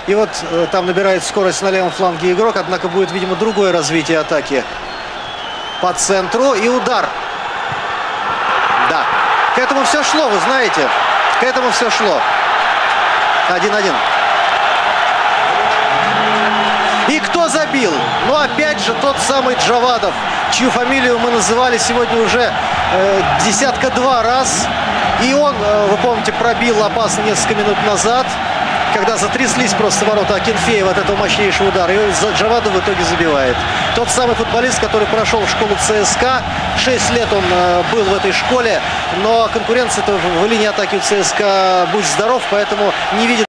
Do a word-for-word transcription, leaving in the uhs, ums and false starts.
И вот э, там набирает скорость на левом фланге игрок. Однако будет, видимо, другое развитие атаки. По центру и удар. Да. К этому все шло, вы знаете. К этому все шло. один-один. И кто забил? Ну, опять же, тот самый Джавадов, чью фамилию мы называли сегодня уже э, десятка-два раз. И он, э, вы помните, пробил опасно несколько минут назад, когда затряслись просто ворота Акинфеева от этого мощнейшего удара. И Джавадов в итоге забивает. Тот самый футболист, который прошел школу ЦСКА. Шесть лет он э, был в этой школе. Но конкуренция в линии атаки у ЦСКА, будь здоров, поэтому не видит